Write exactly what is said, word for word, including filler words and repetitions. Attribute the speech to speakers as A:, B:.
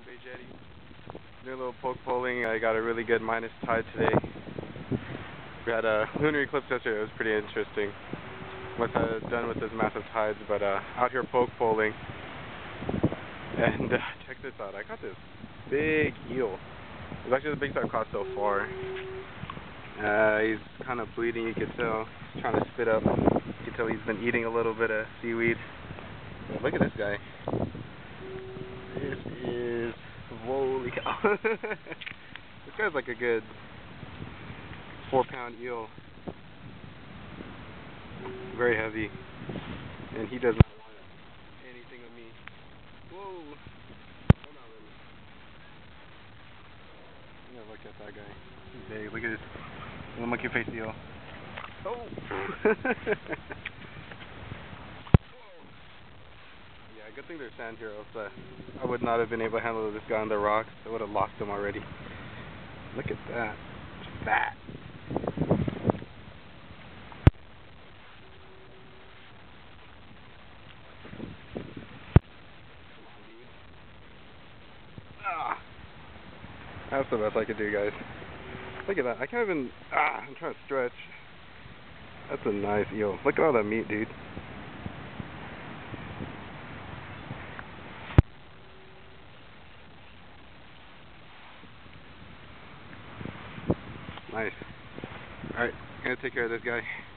A: Bay jetty. Doing a little poke poling. I got a really good minus tide today. We had a lunar eclipse yesterday. It was pretty interesting. Once I was done with those massive tides, but uh, out here poke poling. And uh, check this out. I got this big eel. It's actually the biggest I've caught so far. Uh, he's kind of bleeding, you can tell. He's trying to spit up. You can tell he's been eating a little bit of seaweed. But look at this guy. This is, holy cow. This guy's like a good four pound eel. Very heavy. And he does not want anything with me. Whoa. Hold on, really. I'm gonna look at that guy. He's big. Look at this little monkeyface eel. Oh! Yeah, good thing there's sand here, else uh, I would not have been able to handle this guy on the rocks. I would have lost him already. Look at that. Fat. Ah! That's the best I could do, guys. Look at that. I can't even... Ah! I'm trying to stretch. That's a nice eel. Look at all that meat, dude. Nice. Alright, I'm gonna take care of this guy.